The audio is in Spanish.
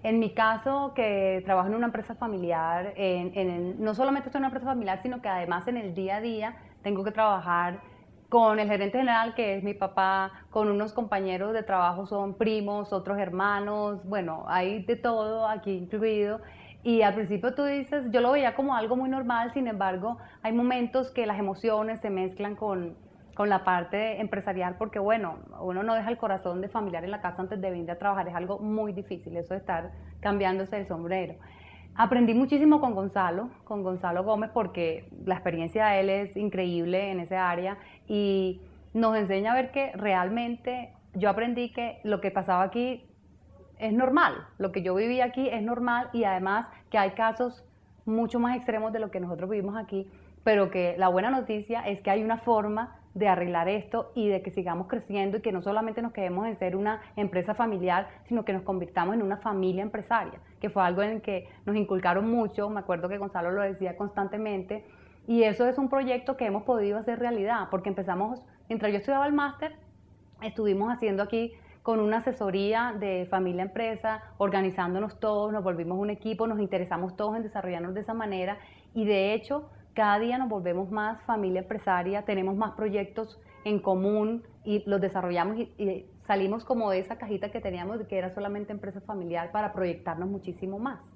En mi caso, que trabajo en una empresa familiar, no solamente estoy en una empresa familiar, sino que además en el día a día tengo que trabajar con el gerente general, que es mi papá, con unos compañeros de trabajo, son primos, otros hermanos, bueno, hay de todo aquí incluido. Y al principio tú dices, yo lo veía como algo muy normal, sin embargo, hay momentos que las emociones se mezclan con la parte empresarial, porque bueno, uno no deja el corazón de familiar en la casa antes de venir a trabajar, es algo muy difícil, eso de estar cambiándose el sombrero. Aprendí muchísimo con Gonzalo Gómez, porque la experiencia de él es increíble en esa área y nos enseña a ver que realmente yo aprendí que lo que pasaba aquí es normal, lo que yo viví aquí es normal y además que hay casos mucho más extremos de lo que nosotros vivimos aquí, pero que la buena noticia es que hay una forma de arreglar esto y de que sigamos creciendo y que no solamente nos quedemos en ser una empresa familiar, sino que nos convirtamos en una familia empresaria, que fue algo en el que nos inculcaron mucho, me acuerdo que Gonzalo lo decía constantemente, y eso es un proyecto que hemos podido hacer realidad, porque empezamos, mientras yo estudiaba el máster, estuvimos haciendo aquí con una asesoría de familia empresa, organizándonos todos, nos volvimos un equipo, nos interesamos todos en desarrollarnos de esa manera y de hecho cada día nos volvemos más familia empresaria, tenemos más proyectos en común y los desarrollamos y salimos como de esa cajita que teníamos que era solamente empresa familiar para proyectarnos muchísimo más.